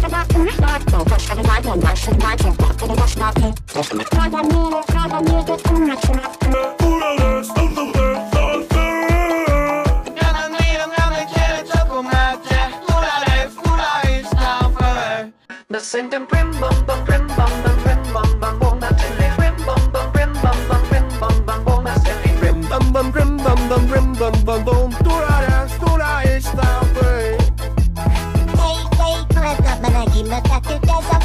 Sing them brim bum bum brim bum bum brim bum bum bum that's it brim bum bum brim bum bum brim bum bum bum that's it brim bum bum brim bum bum brim bum bum bum tura está bem. Hey hey, これとまなぎ向かってたぞ